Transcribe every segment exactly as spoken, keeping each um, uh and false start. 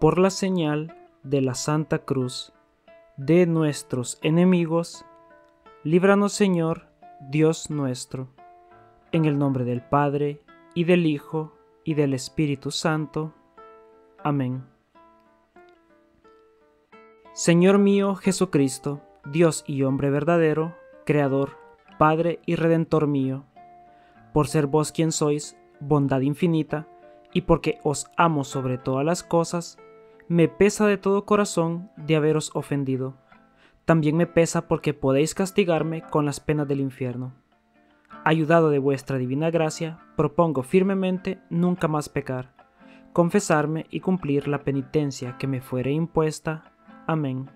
por la señal de la Santa Cruz de nuestros enemigos, líbranos, Señor, Dios nuestro, en el nombre del Padre, y del Hijo, y del Espíritu Santo. Amén. Señor mío Jesucristo, Dios y hombre verdadero, Creador, Padre y Redentor mío, por ser vos quien sois, bondad infinita, y porque os amo sobre todas las cosas, me pesa de todo corazón de haberos ofendido. También me pesa porque podéis castigarme con las penas del infierno. Ayudado de vuestra divina gracia, propongo firmemente nunca más pecar, confesarme y cumplir la penitencia que me fuere impuesta. Amén.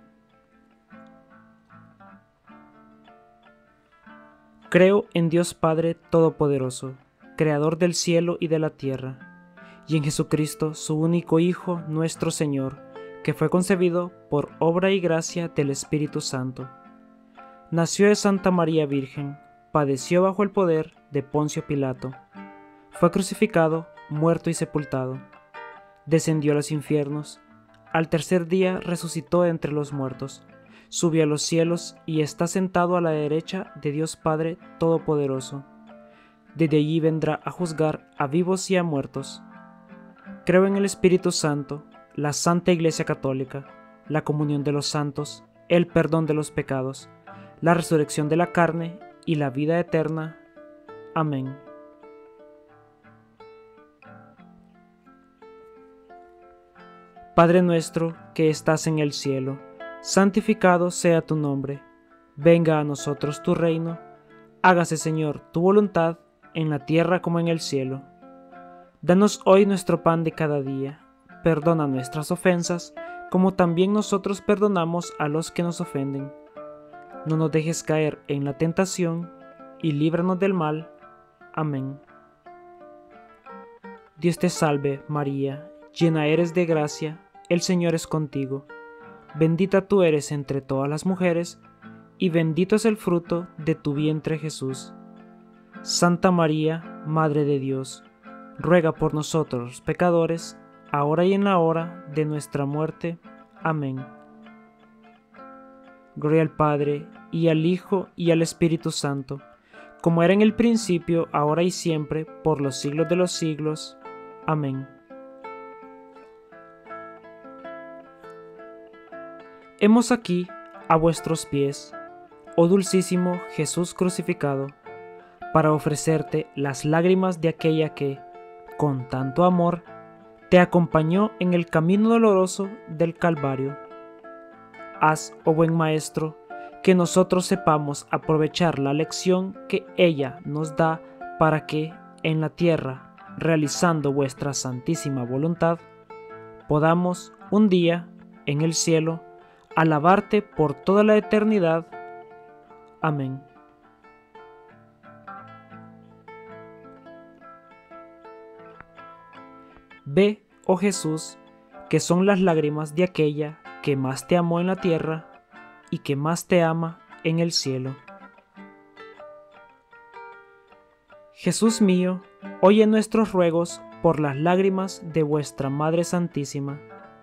Creo en Dios Padre Todopoderoso, Creador del cielo y de la tierra, y en Jesucristo, su único Hijo, nuestro Señor, que fue concebido por obra y gracia del Espíritu Santo. Nació de Santa María Virgen, padeció bajo el poder de Poncio Pilato, fue crucificado, muerto y sepultado, descendió a los infiernos, al tercer día resucitó de entre los muertos, subió a los cielos y está sentado a la derecha de Dios Padre Todopoderoso. Desde allí vendrá a juzgar a vivos y a muertos. Creo en el Espíritu Santo, la Santa Iglesia Católica, la comunión de los santos, el perdón de los pecados, la resurrección de la carne y la vida eterna. Amén. Padre nuestro que estás en el cielo, santificado sea tu nombre. Venga a nosotros tu reino. Hágase, Señor, tu voluntad, en la tierra como en el cielo. Danos hoy nuestro pan de cada día. Perdona nuestras ofensas, como también nosotros perdonamos a los que nos ofenden. No nos dejes caer en la tentación, y líbranos del mal. Amén. Dios te salve, María, llena eres de gracia, el Señor es contigo. Bendita tú eres entre todas las mujeres, y bendito es el fruto de tu vientre, Jesús. Santa María, Madre de Dios, ruega por nosotros los pecadores, ahora y en la hora de nuestra muerte. Amén. Gloria al Padre, y al Hijo, y al Espíritu Santo, como era en el principio, ahora y siempre, por los siglos de los siglos. Amén. Hemos aquí a vuestros pies, oh dulcísimo Jesús crucificado, para ofrecerte las lágrimas de aquella que, con tanto amor, te acompañó en el camino doloroso del Calvario. Haz, oh buen Maestro, que nosotros sepamos aprovechar la lección que ella nos da para que, en la tierra, realizando vuestra santísima voluntad, podamos un día, en el cielo, alabarte por toda la eternidad. Amén. Ve, oh Jesús, que son las lágrimas de aquella que más te amó en la tierra y que más te ama en el cielo. Jesús mío, oye nuestros ruegos por las lágrimas de vuestra Madre Santísima.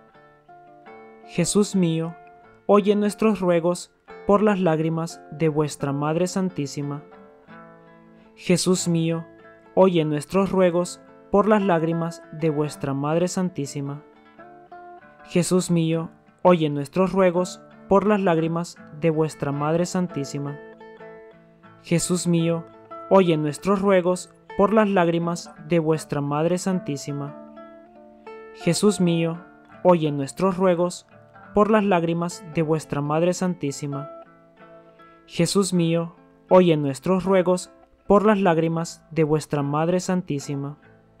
Jesús mío, oye nuestros ruegos por las lágrimas de vuestra Madre Santísima. Jesús mío, oye nuestros ruegos por las lágrimas de vuestra Madre Santísima. Jesús mío, oye nuestros ruegos por las lágrimas de vuestra Madre Santísima. Jesús mío, oye nuestros ruegos por las lágrimas de vuestra Madre Santísima. Jesús mío, oye nuestros ruegos por las lágrimas de vuestra Madre Santísima. Jesús mío, oye nuestros ruegos por las lágrimas de vuestra Madre Santísima.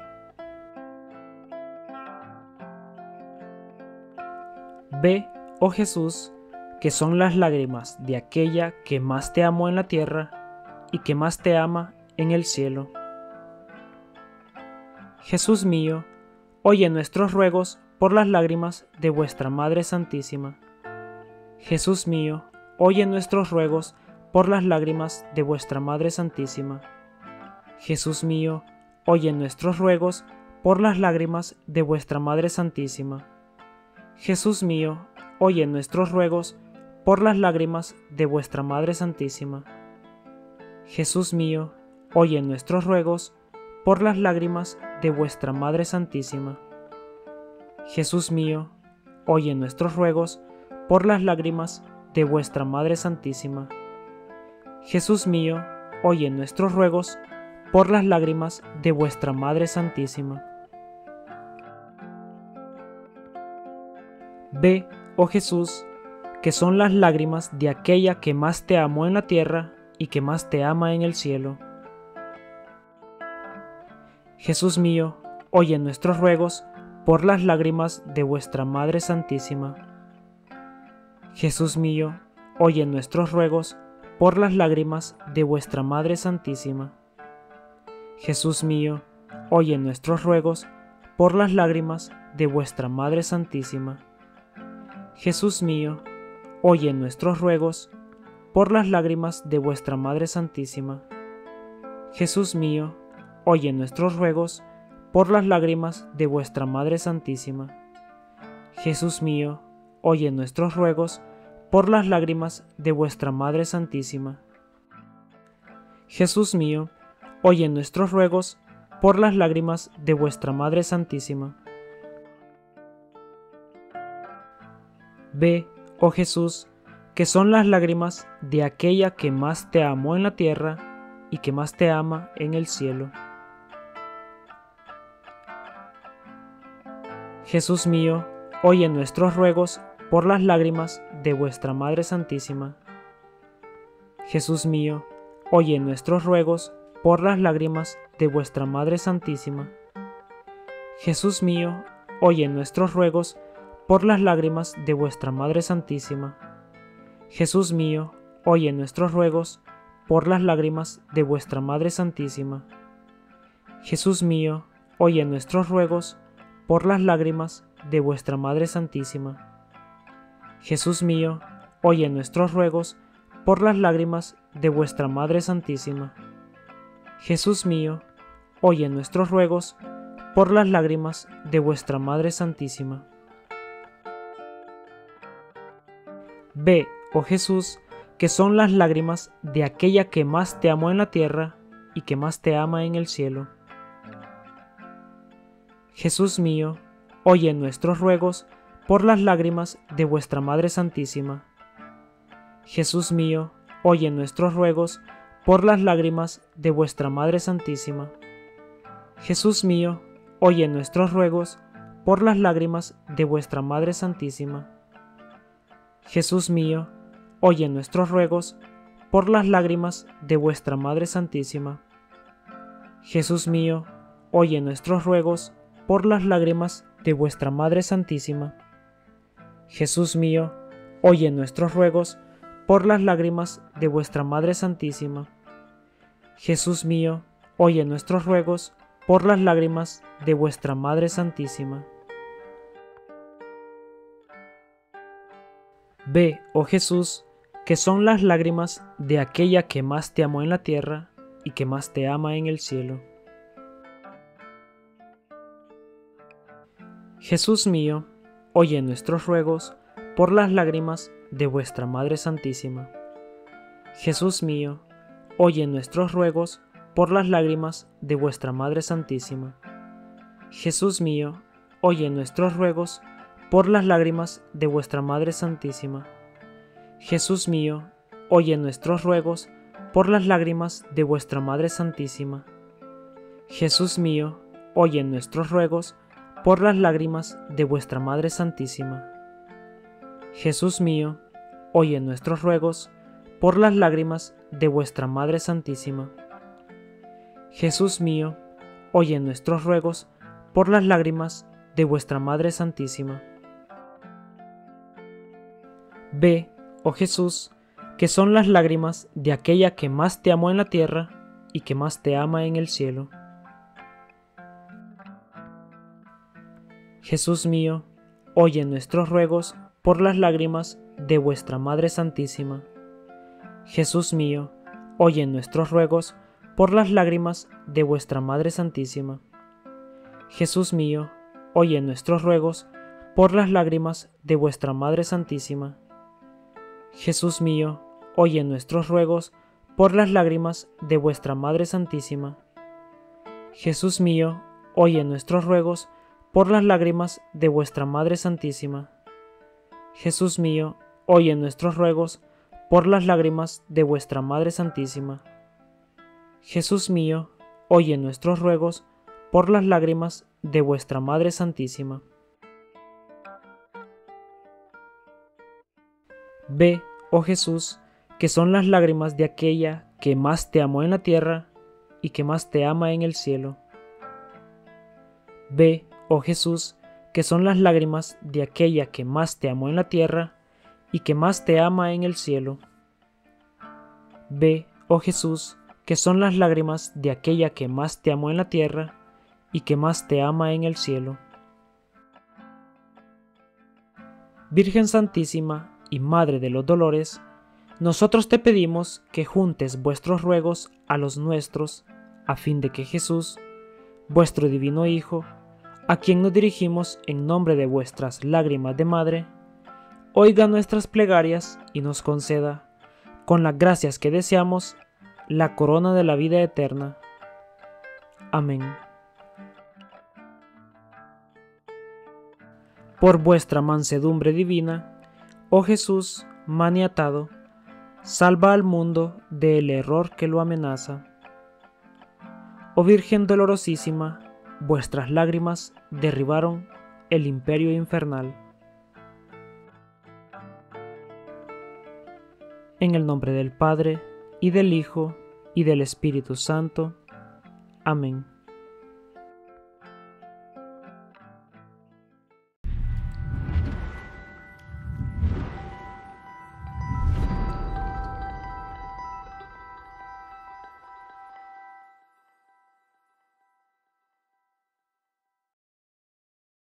Ve, oh Jesús, que son las lágrimas de aquella que más te amó en la tierra y que más te ama en el cielo. Jesús mío, oye nuestros ruegos por las lágrimas de vuestra Madre Santísima. Jesús mío, oye nuestros ruegos por las lágrimas de vuestra Madre Santísima. Jesús mío, oye nuestros ruegos por las lágrimas de vuestra Madre Santísima. Jesús mío, oye nuestros ruegos por las lágrimas de vuestra Madre Santísima. Jesús mío, oye nuestros ruegos por las lágrimas de vuestra Madre Santísima. Jesús mío, oye nuestros ruegos por las lágrimas de vuestra Madre Santísima. Jesús mío, oye nuestros ruegos por las lágrimas de vuestra Madre Santísima. Ve, oh Jesús, que son las lágrimas de aquella que más te amó en la tierra y que más te ama en el cielo. Jesús mío, oye nuestros ruegos por las lágrimas de vuestra Madre Santísima. Jesús mío, oye nuestros ruegos por las lágrimas de vuestra Madre Santísima. Jesús mío, oye nuestros ruegos por las lágrimas de vuestra Madre Santísima. Jesús mío, oye nuestros ruegos por las lágrimas de vuestra Madre Santísima. Jesús mío, oye nuestros ruegos por las lágrimas de vuestra Madre Santísima. Jesús mío, oye nuestros ruegos por las lágrimas de vuestra Madre Santísima. Jesús mío, oye nuestros ruegos por las lágrimas de vuestra Madre Santísima. Ve, oh Jesús, que son las lágrimas de aquella que más te amó en la tierra y que más te ama en el cielo. Jesús mío, oye nuestros ruegos por las lágrimas de vuestra Madre Santísima. Jesús mío, oye nuestros ruegos por las lágrimas de vuestra Madre Santísima. Jesús mío, oye nuestros ruegos por las lágrimas de vuestra Madre Santísima. Jesús mío, oye nuestros ruegos por las lágrimas de vuestra Madre Santísima. Jesús mío, oye nuestros ruegos por las lágrimas de vuestra Madre Santísima. Jesús mío, oye nuestros ruegos por las lágrimas de vuestra Madre Santísima. Jesús mío, oye nuestros ruegos por las lágrimas de vuestra Madre Santísima. Ve, oh Jesús, que son las lágrimas de aquella que más te amó en la tierra y que más te ama en el cielo. Jesús mío, oye nuestros ruegos por las lágrimas de vuestra Madre Santísima. Jesús mío, oye nuestros ruegos por las lágrimas de vuestra Madre Santísima. Jesús mío, oye nuestros ruegos por las lágrimas de vuestra Madre Santísima. Jesús mío, oye nuestros ruegos por las lágrimas de vuestra Madre Santísima. Jesús mío, oye nuestros ruegos por las lágrimas de vuestra Madre Santísima. Jesús mío, oye nuestros ruegos por las lágrimas de vuestra Madre Santísima. Jesús mío, oye nuestros ruegos por las lágrimas de vuestra Madre Santísima. Ve, oh Jesús, que son las lágrimas de aquella que más te amó en la tierra y que más te ama en el cielo. Jesús mío, oye nuestros ruegos por las lágrimas de vuestra Madre Santísima. Jesús mío, oye nuestros ruegos por las lágrimas de vuestra Madre Santísima. Jesús mío, oye nuestros ruegos por las lágrimas de vuestra Madre Santísima. Jesús mío, oye nuestros ruegos por las lágrimas de vuestra Madre Santísima. Jesús mío, oye nuestros ruegos por las lágrimas de vuestra Madre Santísima. Jesús mío, oye nuestros ruegos por las lágrimas de vuestra Madre Santísima. Jesús mío, oye nuestros ruegos por las lágrimas de vuestra Madre Santísima. Ve, oh Jesús, que son las lágrimas de aquella que más te amó en la tierra y que más te ama en el cielo. Jesús mío, oye nuestros ruegos por las lágrimas de vuestra Madre Santísima. Jesús mío, oye nuestros ruegos por las lágrimas de vuestra Madre Santísima. Jesús mío, oye nuestros ruegos por las lágrimas de vuestra Madre Santísima. Jesús mío, oye nuestros ruegos por las lágrimas de vuestra Madre Santísima. Jesús mío, oye nuestros ruegos por las lágrimas de vuestra Madre Santísima. Jesús mío, oye nuestros ruegos por las lágrimas de vuestra Madre Santísima. Jesús mío, oye nuestros ruegos por las lágrimas de vuestra Madre Santísima. Ve, oh Jesús, que son las lágrimas de aquella que más te amó en la tierra y que más te ama en el cielo. Ve, oh Jesús, que son las lágrimas de aquella que más te amó en la tierra y que más te ama en el cielo. Ve, oh Jesús, que son las lágrimas de aquella que más te amó en la tierra y que más te ama en el cielo. Virgen Santísima y Madre de los Dolores, nosotros te pedimos que juntes vuestros ruegos a los nuestros, a fin de que Jesús, vuestro divino Hijo, a quien nos dirigimos en nombre de vuestras lágrimas de madre, oiga nuestras plegarias y nos conceda, con las gracias que deseamos, la corona de la vida eterna. Amén. Por vuestra mansedumbre divina, oh Jesús maniatado, salva al mundo del error que lo amenaza. Oh Virgen dolorosísima, vuestras lágrimas derribaron el imperio infernal. En el nombre del Padre, y del Hijo, y del Espíritu Santo. Amén.